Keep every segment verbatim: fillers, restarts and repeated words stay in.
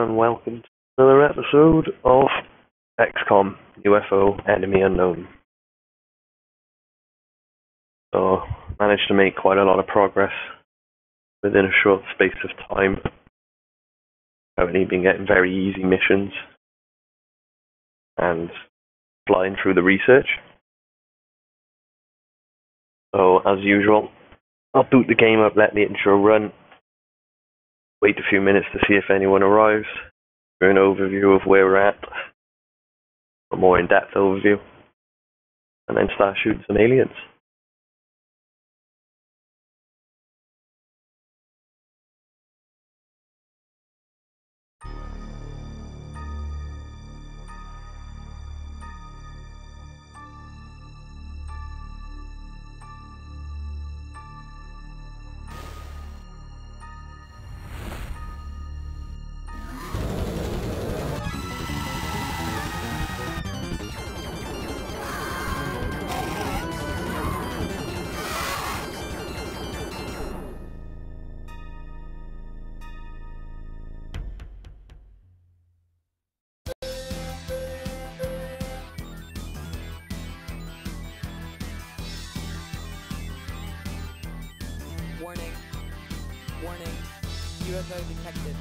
and welcome to another episode of X COM U F O Enemy Unknown. So, managed to make quite a lot of progress within a short space of time. Currently been getting very easy missions and flying through the research. So, as usual, I'll boot the game up, let the intro run, wait a few minutes to see if anyone arrives, for an overview of where we're at, a more in-depth overview, and then start shooting some aliens. Warning. Warning. U F O detected.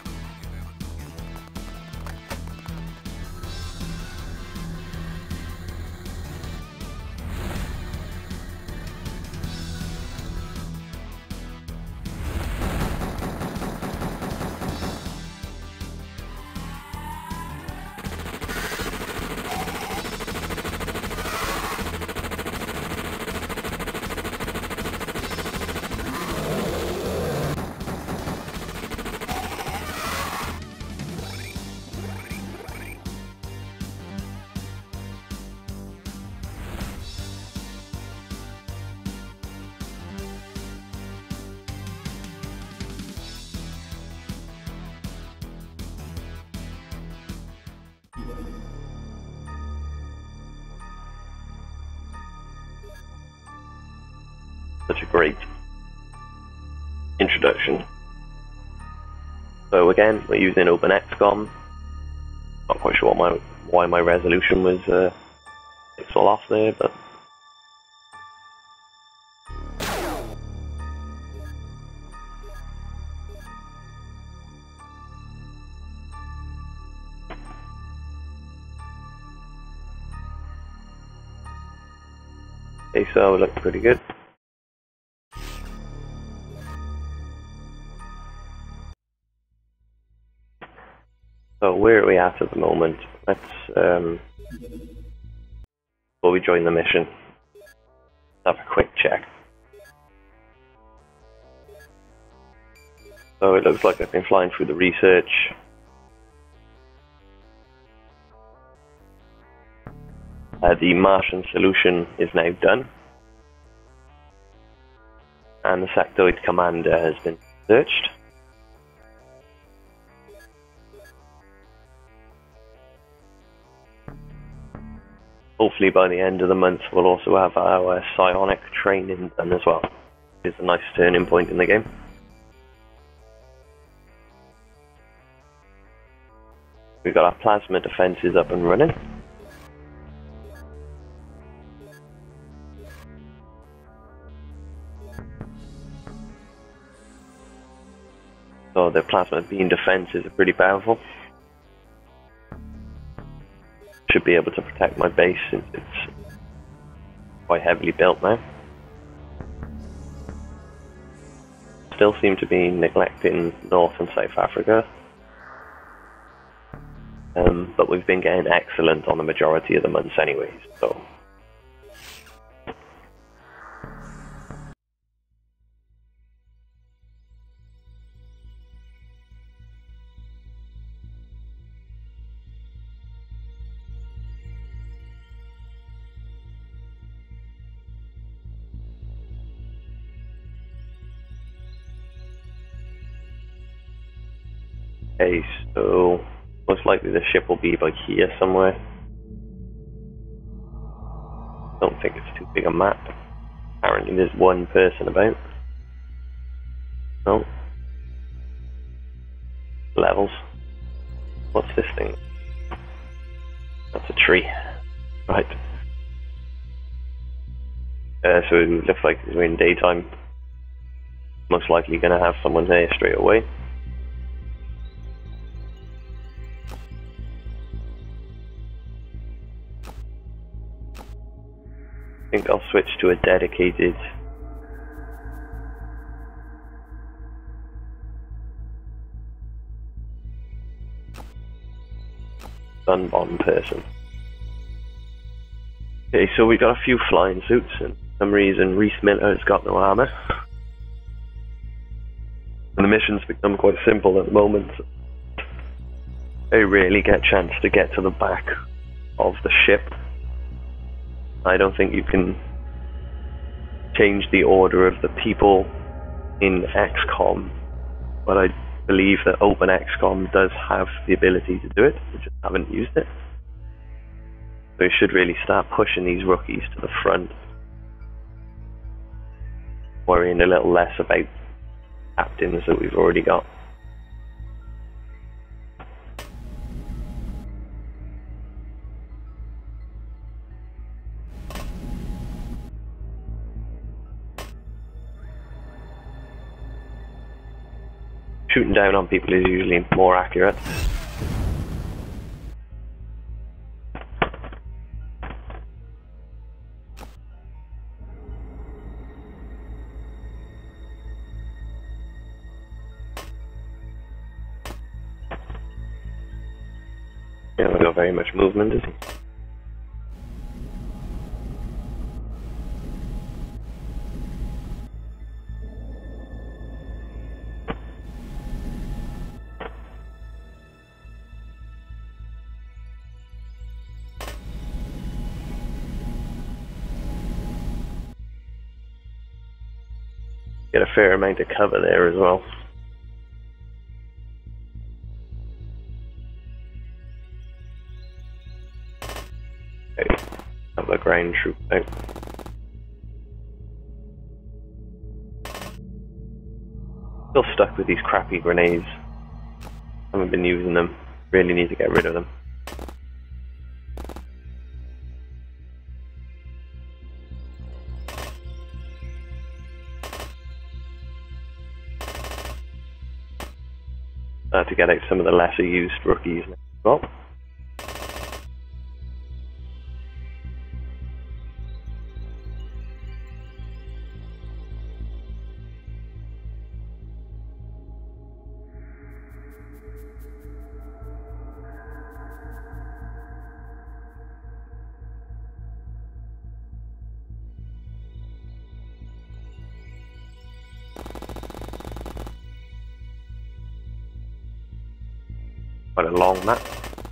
Such a great introduction. So again, we're using OpenXCom. Not quite sure what my, why my resolution was uh, pixel off there, but okay, so it looks pretty good. So where are we at at the moment? Let's, um, before we join the mission, have a quick check. So it looks like I've been flying through the research. Uh, the Martian solution is now done. And the sectoid commander has been searched. Hopefully by the end of the month we'll also have our psionic training done as well. It's a nice turning point in the game. We've got our plasma defenses up and running. So the plasma beam defenses are pretty powerful. Should be able to protect my base since it's quite heavily built now. Still seem to be neglecting North and South Africa. Um, but we've been getting excellent on the majority of the months anyways, so. Okay, so most likely the ship will be by here somewhere. Don't think it's too big a map. Apparently there's one person about. No. Levels. What's this thing? That's a tree. Right. Uh, so it looks like we're in daytime. Most likely going to have someone there straight away. I think I'll switch to a dedicated stun bomb person. Okay, so we got a few flying suits, and for some reason Reese Miller has got no armor. And the missions become quite simple at the moment. I rarely get a chance to get to the back of the ship. I don't think you can change the order of the people in X COM, but I believe that Open X COM does have the ability to do it. We just haven't used it. So we should really start pushing these rookies to the front, worrying a little less about captains that we've already got. Shooting down on people is usually more accurate. Yeah, we've got very much movement, is he? Get a fair amount of cover there as well. Okay, have the ground troop out. Still stuck with these crappy grenades. Haven't been using them. Really need to get rid of them. Uh, to get out some of the lesser used rookies as well. Quite a long map.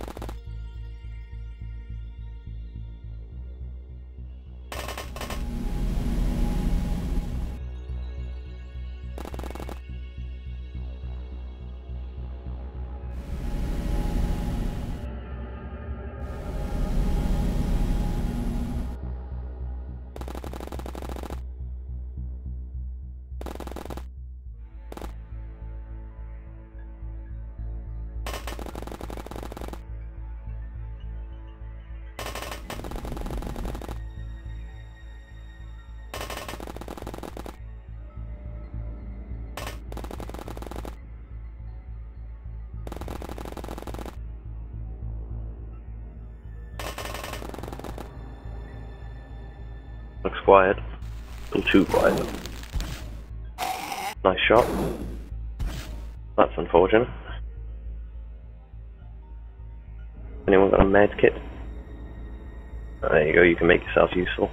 Looks quiet. A little too quiet. Nice shot. That's unfortunate. Anyone got a med kit? There you go, you can make yourself useful.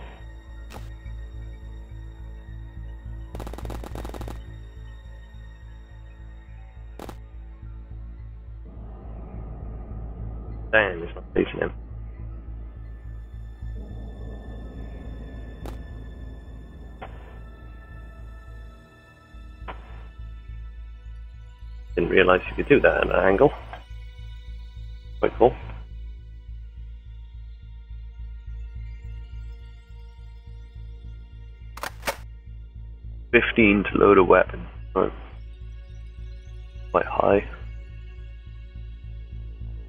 Damn, he's not facing him. Didn't realise you could do that at an angle. Quite cool. Fifteen to load a weapon. Oh. Quite high.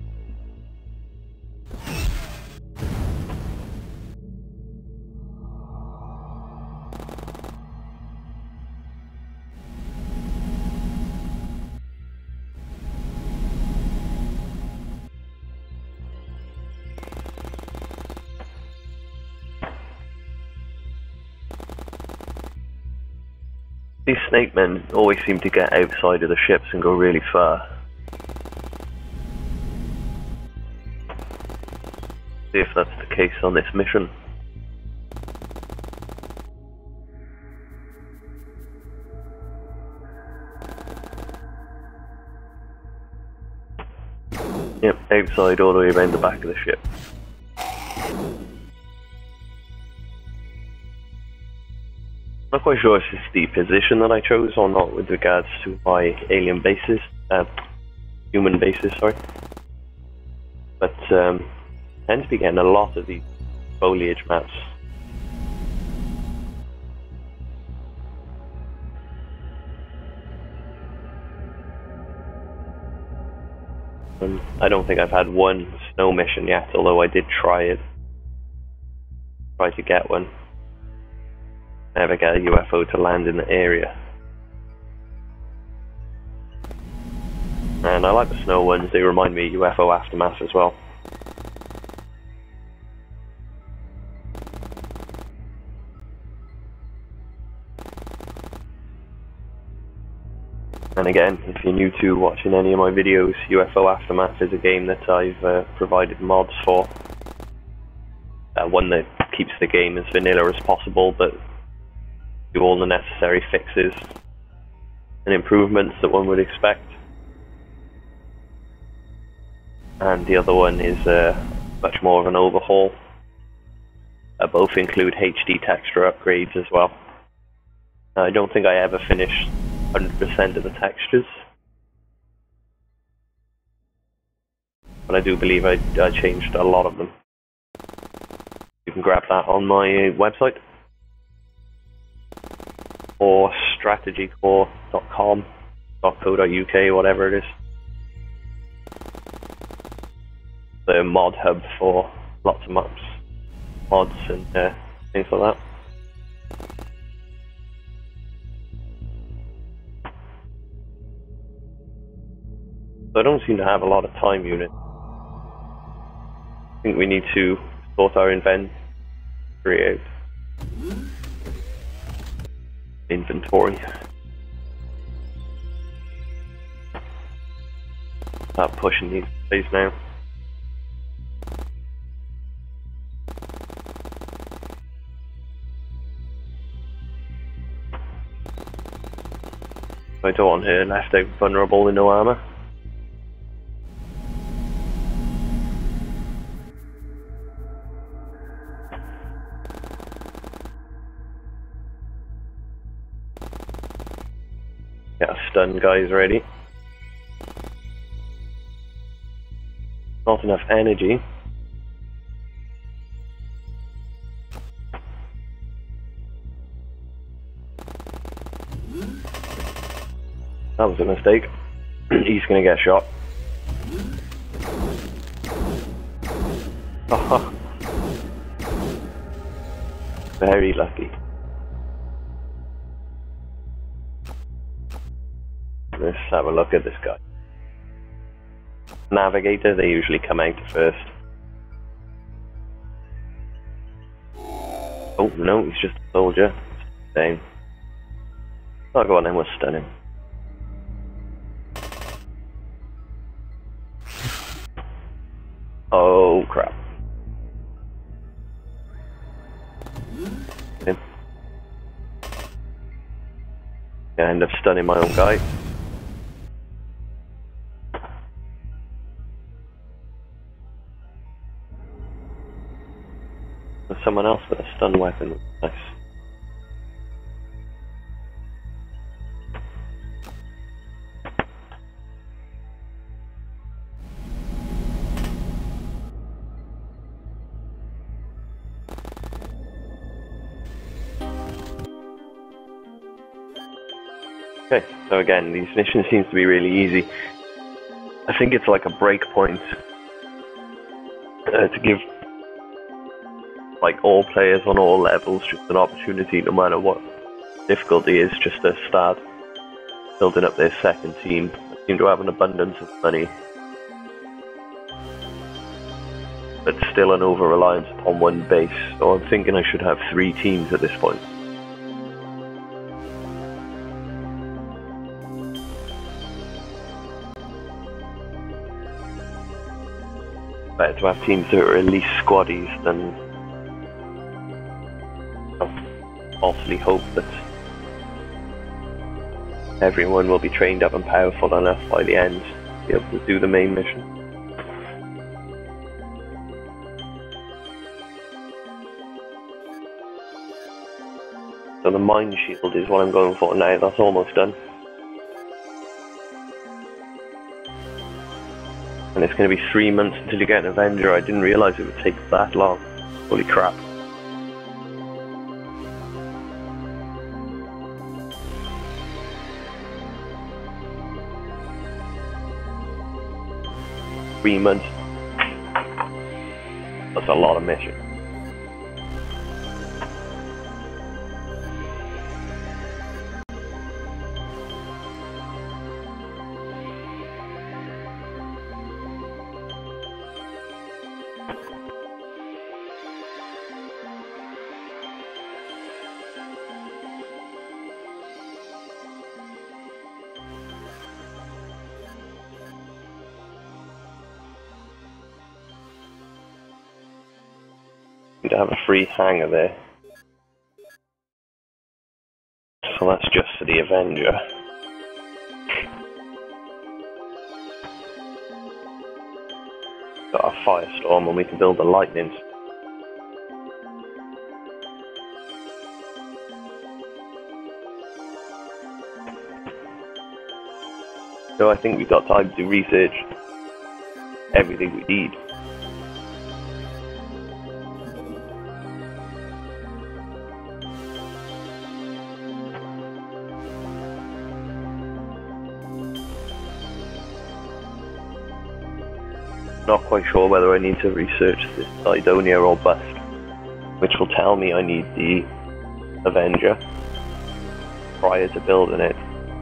These snake men always seem to get outside of the ships and go really far. See if that's the case on this mission. Yep, outside all the way around the back of the ship. Not quite sure if it's the position that I chose or not with regards to my alien bases, uh, human bases, sorry. But um, I tend to be getting a lot of these foliage maps. Um, I don't think I've had one snow mission yet, although I did try it. Try to get one. Never get a U F O to land in the area. And I like the snow ones, they remind me of U F O Aftermath as well. And again, if you're new to watching any of my videos, U F O Aftermath is a game that I've uh, provided mods for. Uh, one that keeps the game as vanilla as possible, but do all the necessary fixes and improvements that one would expect. And the other one is uh, much more of an overhaul. Uh, both include H D texture upgrades as well. I don't think I ever finished one hundred percent of the textures, but I do believe I, I changed a lot of them. You can grab that on my website, or strategy core dot com, .co dot U K, whatever it is. The mod hub for lots of maps, mods and uh, things like that. So I don't seem to have a lot of time unit. I think we need to sort our inventory out. Inventory. Start pushing these plays now. I don't want her left out vulnerable with no armor. Get our stun guys ready. Not enough energy. That was a mistake. He's gonna get shot. Oh, very lucky. Let's have a look at this guy. Navigator, they usually come out first. Oh no, he's just a soldier. Same. Oh, go on then, we'll stun him. Oh crap. Him. I end up stunning my own guy. There's someone else with a stun weapon. Nice. Okay, so again, these missions seem to be really easy. I think it's like a break point uh, to give like all players on all levels just an opportunity, no matter what difficulty is, just to start building up their second team. They seem to have an abundance of money, but still an over-reliance upon one base, so I'm thinking I should have three teams at this point. better to have teams that are at least squaddies than falsely hope that everyone will be trained up and powerful enough by the end to be able to do the main mission. So the Mind Shield is what I'm going for now. That's almost done. And it's going to be three months until you get an Avenger. I didn't realise it would take that long. Holy crap. Three months. That's a lot of mission. To have a free hangar there. So that's just for the Avenger. Got a Firestorm and we can build the Lightning. So I think we've got time to research everything we need. Not quite sure whether I need to research this Cydonia or bust, which will tell me I need the Avenger prior to building it.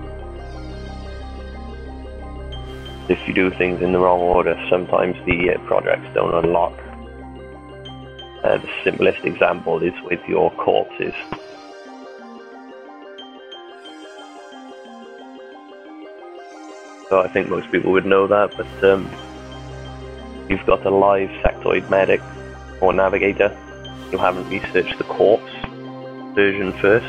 If you do things in the wrong order, sometimes the uh, projects don't unlock. Uh, the simplest example is with your corpses. So I think most people would know that, but um, you've got a live sectoid medic or navigator, you haven't researched the corpse version first.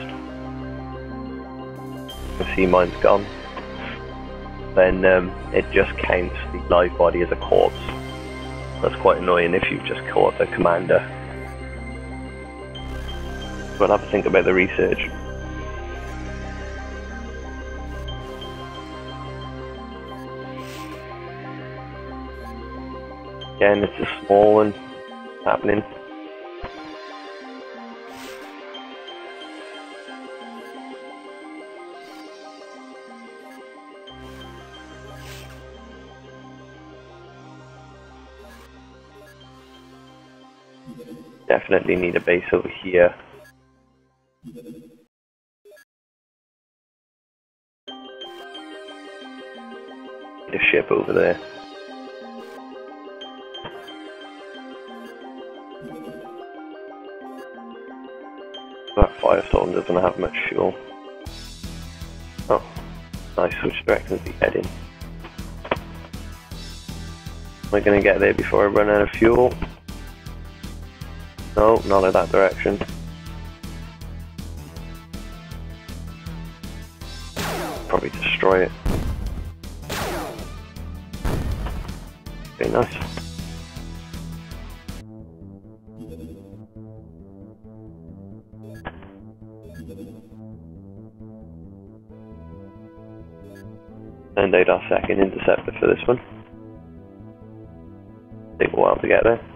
You see mine's gone. Then um, it just counts the live body as a corpse. That's quite annoying if you've just caught the commander. But I'll have to think about the research. Again, it's a small one happening. Definitely need a base over here. Need a ship over there. That Firestorm doesn't have much fuel. Oh, nice, which direction is he heading? Am I going to get there before I run out of fuel? No, not in that direction. Probably destroy it. Very nice. And out our second interceptor for this one. Take a while to get there.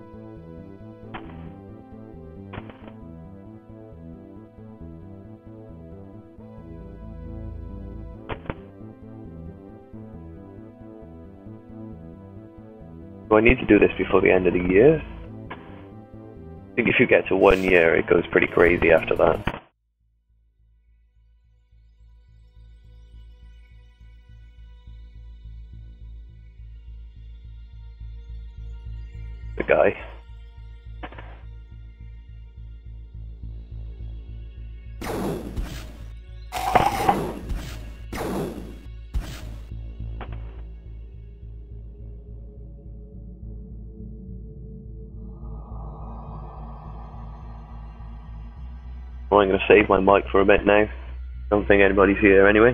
Do I need to do this before the end of the year? I think if you get to one year, it goes pretty crazy after that. The guy. I'm going to save my mic for a bit now. Don't think anybody's here anyway.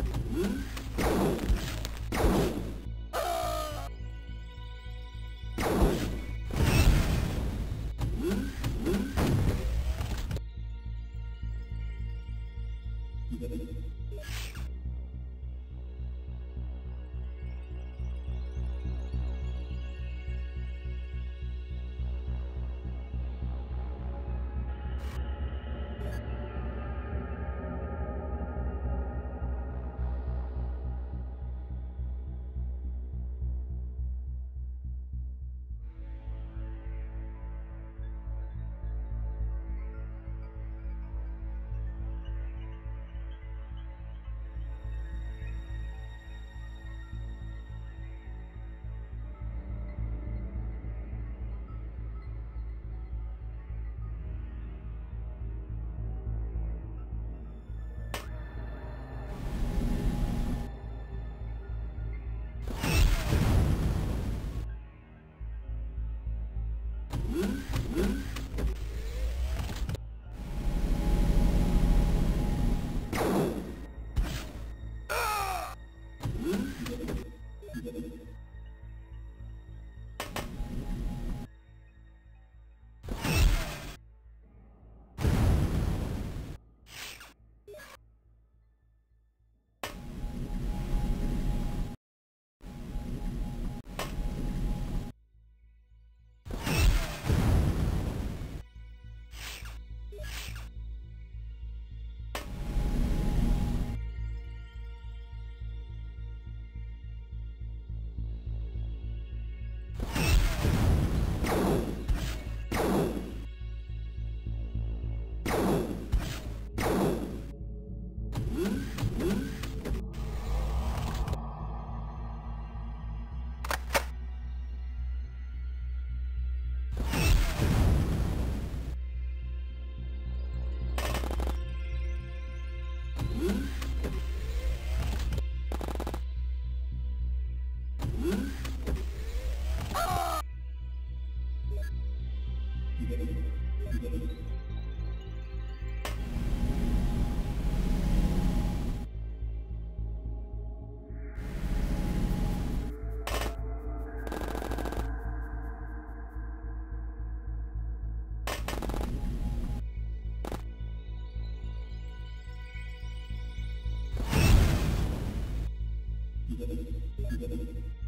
Thank you.